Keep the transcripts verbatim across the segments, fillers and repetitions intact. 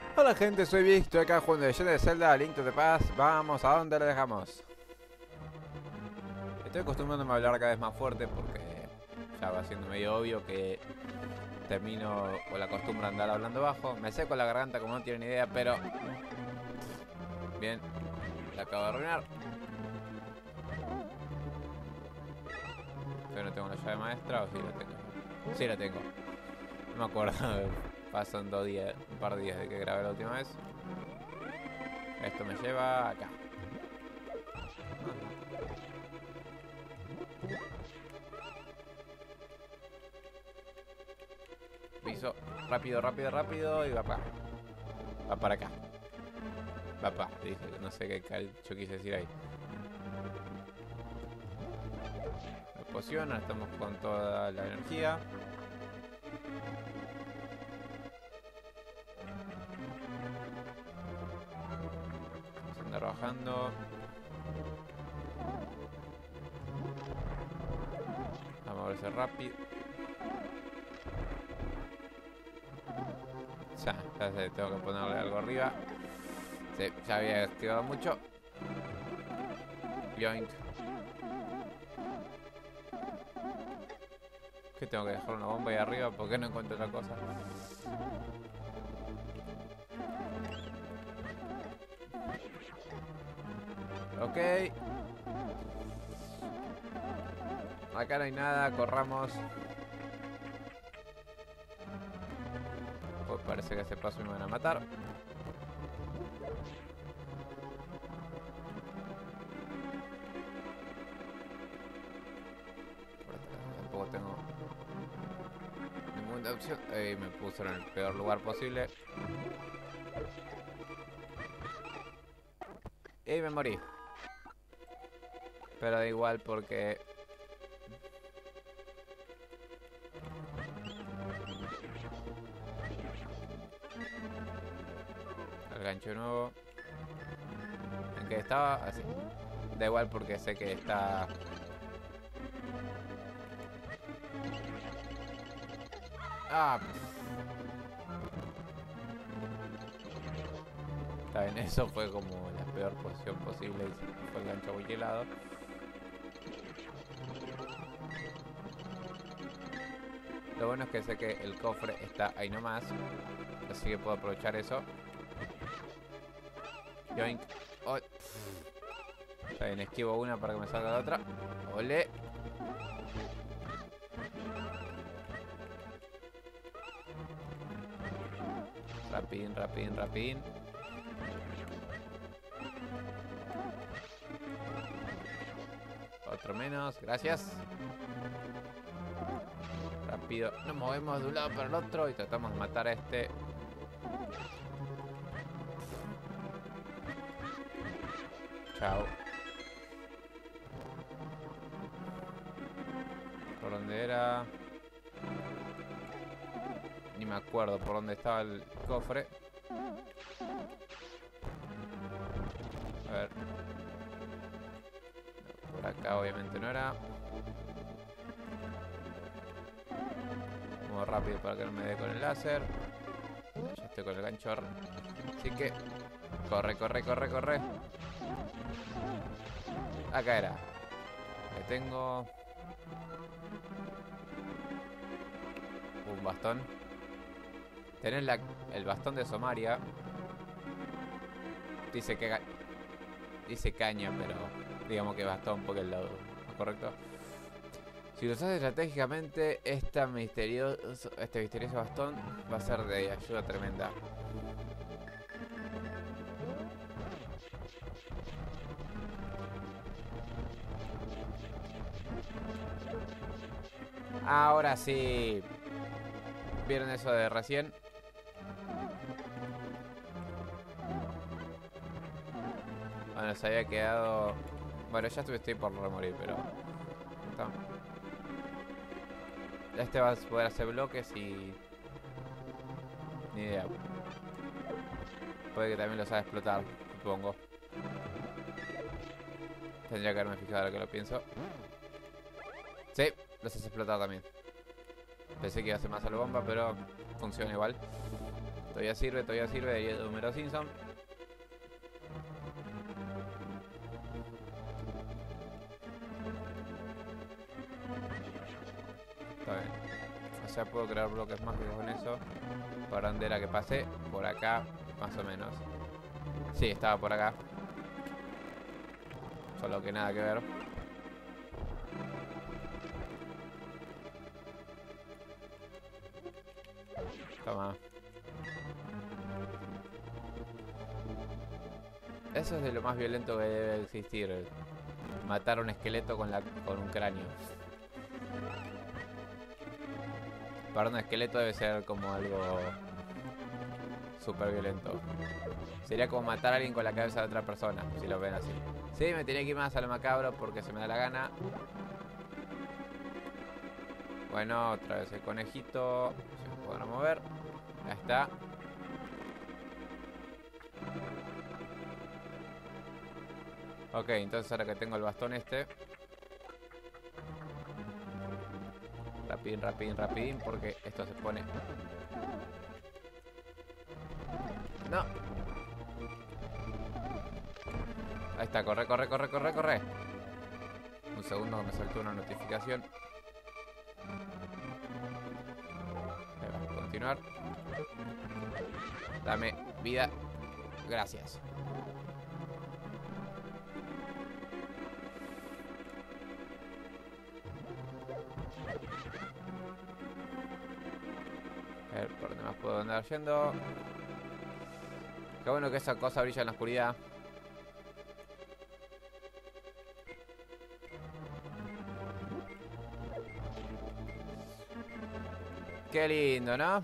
Hola gente, soy Vic, estoy acá jugando Legend de Zelda, Link to the Past. Vamos, ¿a dónde le dejamos? Estoy acostumbrándome a hablar cada vez más fuerte porque ya va siendo medio obvio que termino con la costumbre de andar hablando bajo. Me seco la garganta como no tienen idea, pero... Bien, la acabo de arruinar. Yo no tengo la llave maestra, o sí la tengo. Sí la tengo. No me acuerdo, pasan dos días, un par de días de que grabé la última vez. Esto me lleva acá. Piso, rápido, rápido, rápido y va para Va para acá. Va para, dije, no sé qué yo quise decir ahí. La poción, ahora estamos con toda la energía. Vamos a andar bajando. Vamos a verse rápido. Ya, ya sé, tengo que ponerle algo arriba. Sí, ya había activado mucho. Yoink. Que tengo que dejar una bomba ahí arriba porque no encuentro otra cosa. Ok. Acá no hay nada, corramos. Pues parece que a ese paso me van a matar. Tampoco tengo ninguna opción. Ahí me puse en el peor lugar posible. Y me morí. Pero da igual porque... El gancho nuevo. ¿En qué estaba? Así. Da igual porque sé que está... Ah. Está bien, eso fue como la peor posición posible y fue el gancho muy helado. Lo bueno es que sé que el cofre está ahí nomás, así que puedo aprovechar eso. Yoink. Oh. Está bien, esquivo una para que me salga la otra. Ole. Rapidín, rapidín, rapidín. Otro menos, gracias. Rápido, nos movemos de un lado para el otro y tratamos de matar a este. Chao. ¿Por dónde era? Ni me acuerdo por dónde estaba el cofre. A ver. Por acá obviamente no era. Vamos rápido para que no me dé con el láser. Ya estoy con el gancho. Así que... Corre, corre, corre, corre. Acá era. Ahí tengo... Un bastón. Tenés la, el bastón de Somaria. Dice que... Dice caña, pero... Digamos que bastón porque es lo correcto. Si lo usas estratégicamente, esta misterioso, este misterioso bastón va a ser de ayuda tremenda. Ahora sí. ¿Vieron eso de recién? Bueno, se había quedado... Bueno, ya estoy por remorir, pero... Este va a poder hacer bloques y... Ni idea. Puede que también lo sabe explotar, supongo. Tendría que haberme fijado ahora que lo pienso. Sí, los hace explotar también. Pensé que iba a ser más a la bomba, pero funciona igual. Todavía sirve, todavía sirve, diría el número Simpson. Está bien. O sea, puedo crear bloques mágicos con eso. ¿Para dónde era que pasé? Por acá, más o menos. Sí, estaba por acá. Solo que nada que ver. Toma. Eso es de lo más violento que debe existir. Matar a un esqueleto con, la, con un cráneo. Para un esqueleto debe ser como algo súper violento. Sería como matar a alguien con la cabeza de otra persona, si lo ven así. Sí, me tenía que ir más a lo macabro porque se me da la gana. Bueno, otra vez el conejito. Se podrá mover. Ya está. Ok, entonces ahora que tengo el bastón este. Rapidín, rapidín, rapidín, porque esto se pone... No. Ahí está, corre, corre, corre, corre, corre. Un segundo, me saltó una notificación. Ahí va, continuar. Dame vida. Gracias. A ver, ¿por dónde más puedo andar yendo? Qué bueno que esa cosa brilla en la oscuridad. Qué lindo, ¿no?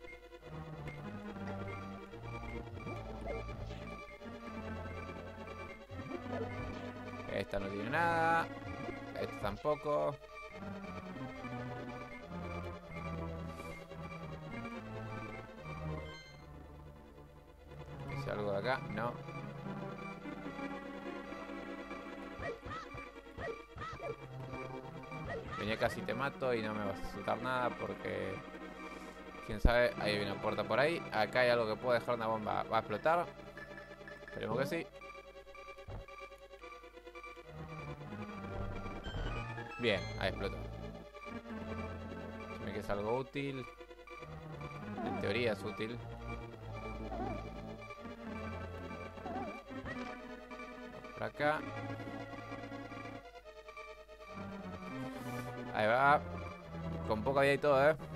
Esta no tiene nada. Esta tampoco. ¿Hice algo de acá? No. Venía casi te mato y no me vas a soltar nada porque... Quién sabe, ahí hay una puerta por ahí. Acá hay algo que puede dejar una bomba. ¿Va a explotar? Esperemos que sí. Bien, ahí explotó. Se me queda algo útil. En teoría es útil. Por acá. Ahí va. Con poca vida y todo, eh.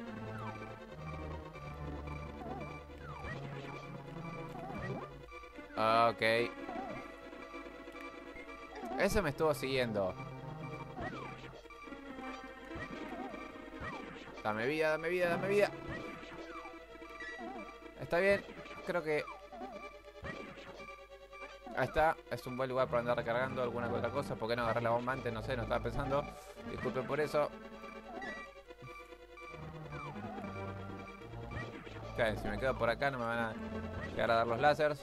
Ok. Ese me estuvo siguiendo. Dame vida, dame vida, dame vida. Está bien. Creo que... Ahí está. Es un buen lugar para andar recargando alguna que otra cosa. ¿Por qué no agarré la bomba antes? No sé, no estaba pensando. Disculpen por eso. Ok, si me quedo por acá no me van a llegar a dar los láseres.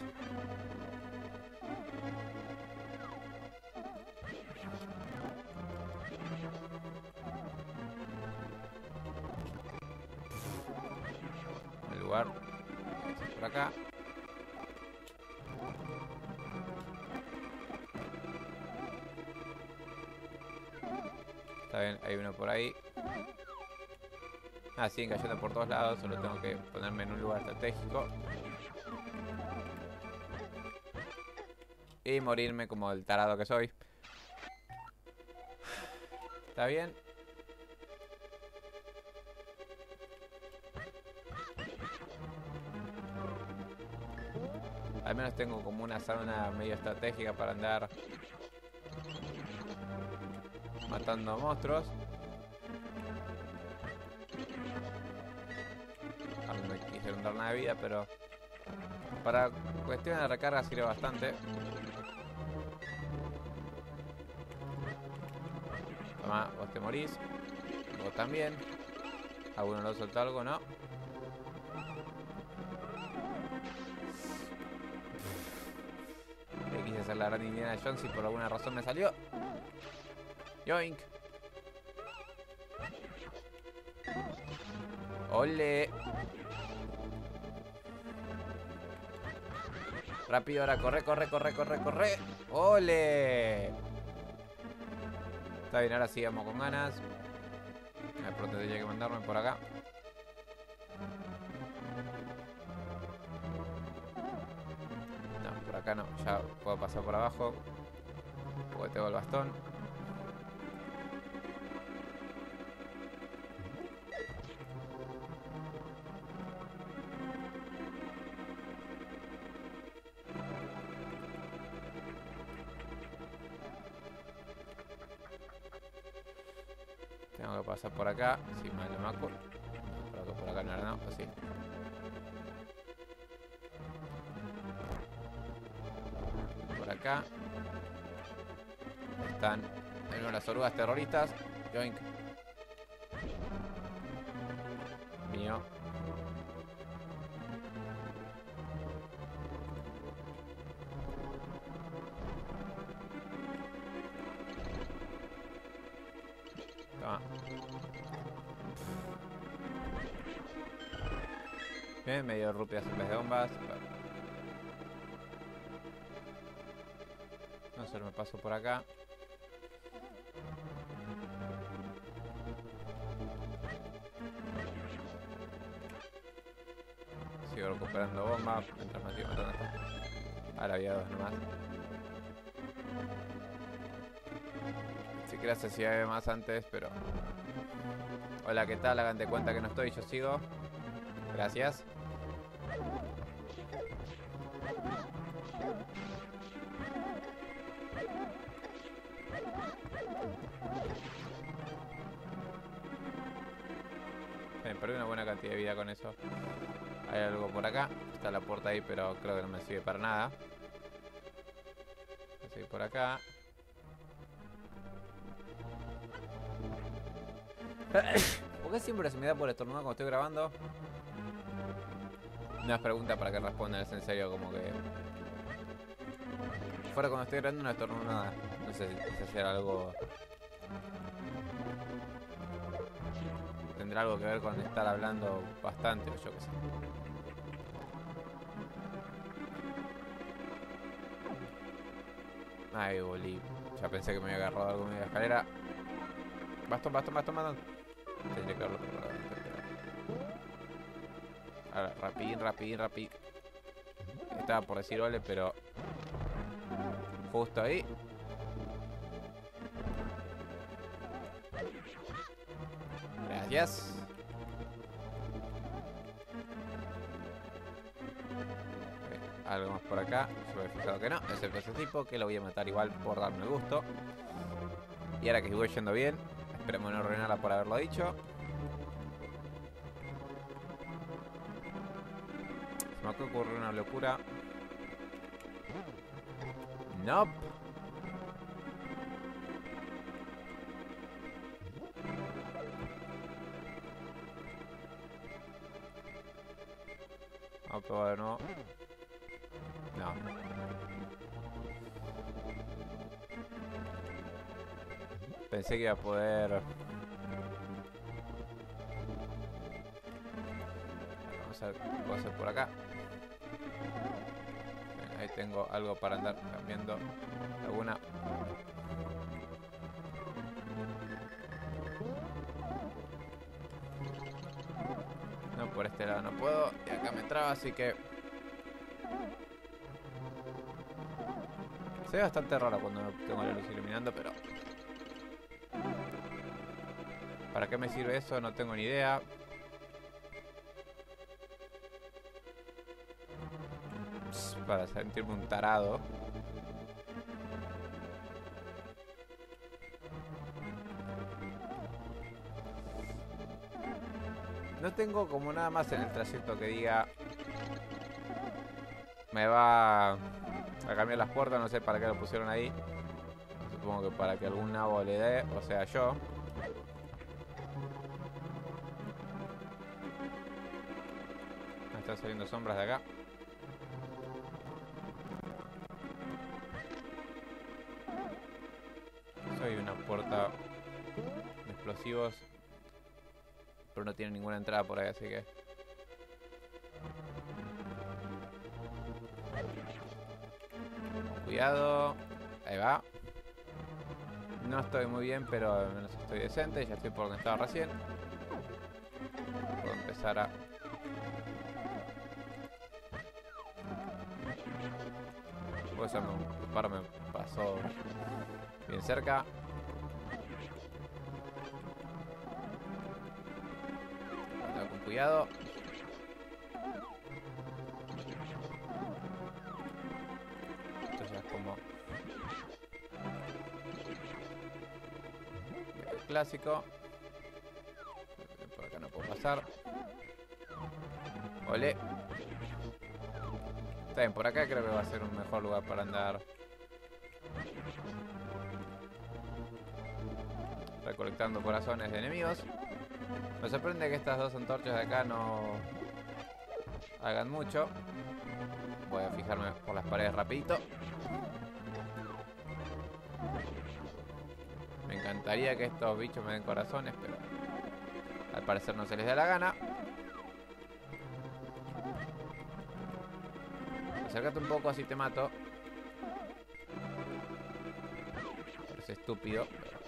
El lugar. Por acá. Está bien, hay uno por ahí. Ah, siguen cayendo por todos lados. Solo tengo que ponerme en un lugar estratégico. Y morirme como el tarado que soy. ¿Está bien? Al menos tengo como una zona medio estratégica para andar matando monstruos. Ah, no me quisieron dar nada de vida, pero para cuestiones de recarga sirve bastante. Toma, vos te morís. Vos también. ¿A uno lo soltó algo? No. Le quise hacer la gran Indiana Jones y por alguna razón me salió. Yoink. Ole. Rápido ahora, corre, corre, corre, corre, corre. ¡Ole! Está bien, ahora sí vamos con ganas. De pronto tenía que mandarme por acá. No, por acá no, ya puedo pasar por abajo. Porque tengo el bastón. Tengo que pasar por acá, si mal no me acuerdo. No, creo que por acá no era, no, así. Por acá están de nuevo las orugas terroristas. Yoink. Mío. Toma. Bien, medio rupias en vez de bombas. No sé, me paso por acá. Sigo recuperando bombas mientras me sigo matando esto. Ahora había dos nomás. Si quieres si había más antes, pero... Hola, ¿qué tal? Hagan de cuenta que no estoy, yo sigo. Gracias. Me perdí una buena cantidad de vida con eso. Hay algo por acá. Está la puerta ahí, pero creo que no me sirve para nada. Voy a seguir por acá. ¿Por qué siempre se me da por estornudar cuando estoy grabando? Una pregunta para que respondan, es en serio, como que... Fuera cuando estoy grabando no estornudo nada. No sé si hacer algo... Tendrá algo que ver con estar hablando bastante o yo qué sé. Ay, bolí. Ya pensé que me había agarrado algo en la escalera. Bastón, bastón, bastón, bastón. Tendría que haberlo preparado antes, pero... Ahora, rapidín, rapidín, rapidín. Estaba por decir ole, pero... Justo ahí. Gracias. Okay, algo más por acá. Yo me he fijado que no. Excepto ese tipo, que lo voy a matar igual por darme el gusto. Y ahora que sigo yendo bien, esperemos no arruinarla por haberlo dicho. Se me acaba de ocurrir una locura. Nope. Vamos a probar de nuevo. No. Pensé que iba a poder... Vamos a ver qué puedo hacer por acá. Ahí tengo algo para andar cambiando alguna. No, por este lado no puedo. Y acá me traba, así que... Se ve bastante raro cuando tengo la luz iluminando, pero... ¿Para qué me sirve eso? No tengo ni idea. Pss, para sentirme un tarado. No tengo como nada más en el trayecto que diga... Me va a cambiar las puertas, no sé para qué lo pusieron ahí. Supongo que para que algún nabo le dé, o sea yo. Me están saliendo sombras de acá. Soy una puerta de explosivos. Pero no tiene ninguna entrada por ahí, así que... cuidado. Ahí va. No estoy muy bien, pero al menos estoy decente. Ya estoy por donde estaba recién. Puedo empezar a... Pues un par me pasó bien cerca. Andar con cuidado. Esto ya es como el clásico. Por acá no puedo pasar. Olé. Está bien, por acá creo que va a ser un mejor lugar para andar recolectando corazones de enemigos. Me sorprende que estas dos antorchas de acá no hagan mucho. Voy a fijarme por las paredes rapidito. Me encantaría que estos bichos me den corazones, pero al parecer no se les da la gana. Acércate un poco, así te mato. Parece estúpido.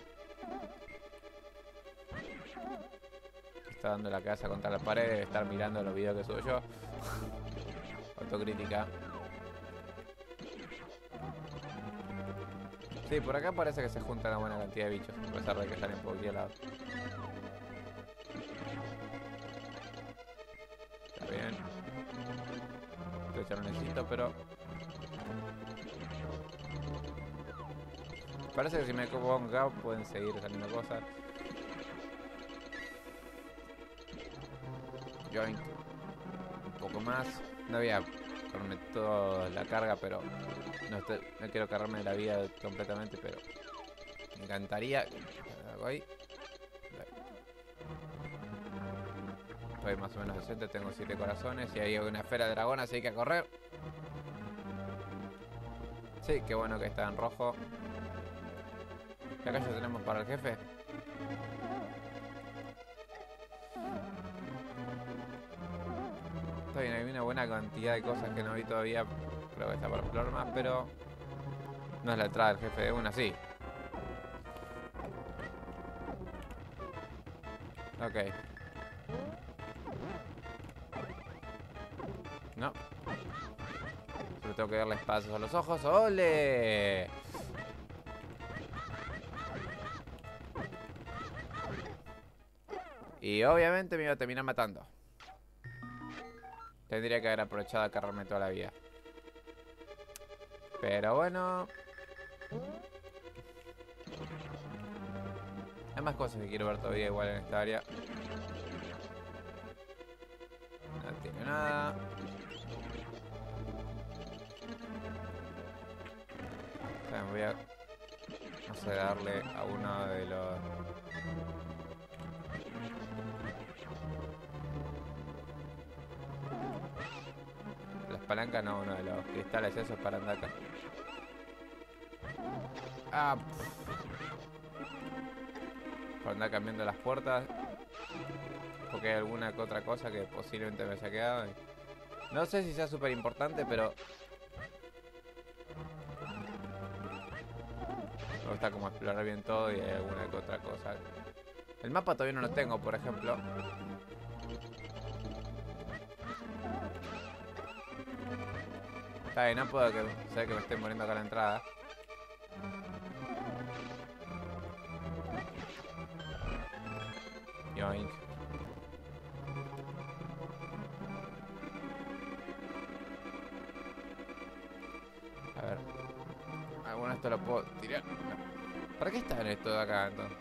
Está dando la cabeza contra la pared. Debe estar mirando los videos que subo yo. Autocrítica. Sí, por acá parece que se junta una buena cantidad de bichos, a pesar de que salen por cualquier lado. Está bien. Ya lo necesito, pero parece que si me pongo acá pueden seguir saliendo cosas. Join un poco más. No voy a ponerme toda la carga, pero no, estoy, no quiero cargarme la vida completamente, pero me encantaría. Ahí. Estoy más o menos decente, tengo siete corazones y hay una esfera de dragón, así que a correr. Sí, qué bueno que está en rojo. ¿Qué acá ya tenemos para el jefe? Está bien, hay una buena cantidad de cosas que no vi todavía. Creo que está para explorar más, pero no es la entrada del jefe de una, sí. Ok. No. Solo tengo que darle espacios a los ojos. ¡Ole! Y obviamente me iba a terminar matando. Tendría que haber aprovechado a cargarme toda la vida. Pero bueno. Hay más cosas que quiero ver todavía igual en esta área. No tiene nada. Voy a, no sé, darle a uno de los... Las palancas, no, uno de los cristales esos para andar acá. Ah, para andar cambiando las puertas. Porque hay alguna que otra cosa que posiblemente me haya quedado. No sé si sea súper importante, pero... me gusta como explorar bien todo y hay alguna que otra cosa. El mapa todavía no lo tengo, por ejemplo. Está bien, no puedo que, sé que me estén muriendo acá a la entrada. Yoink. A ver. Ah, bueno, esto lo puedo tirar. ¿Para qué está en esto de acá entonces?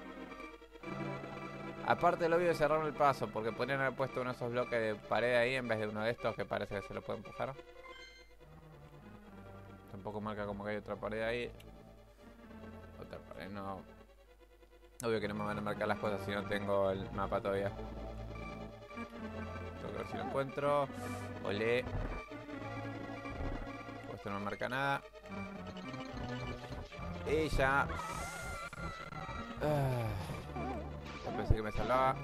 Aparte lo obvio de cerrar el paso, porque podrían haber puesto uno de esos bloques de pared ahí en vez de uno de estos que parece que se lo puede empujar. Tampoco marca como que hay otra pared ahí. Otra pared, no. Obvio que no me van a marcar las cosas si no tengo el mapa todavía. Tengo que ver si lo encuentro. Olé. Pues esto no me marca nada. Y ya. Ah. Pensé que me salvaba.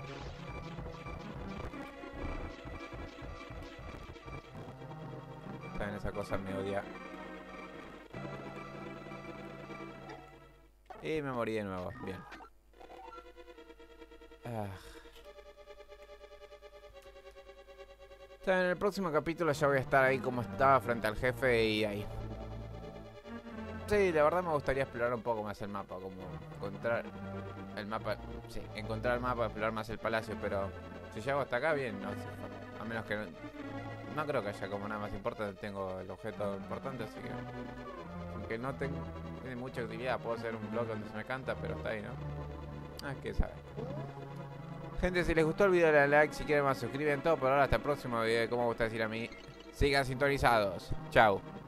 También esa cosa me odia. Y me morí de nuevo. Bien. Ah. En el próximo capítulo ya voy a estar ahí como estaba frente al jefe y ahí. Sí, la verdad me gustaría explorar un poco más el mapa, como encontrar el mapa, sí, encontrar el mapa, explorar más el palacio, pero si llego hasta acá, bien, no sé, a menos que no, no creo que haya como nada más importante, tengo el objeto importante, así que aunque no tengo mucha actividad, puedo hacer un blog donde se me canta, pero está ahí, ¿no? Ah, que sabe. Gente, si les gustó el video, dale like, si quieren más suscriben, todo por ahora, hasta el próximo video de cómo gusta decir a mí. Sigan sintonizados. Chao.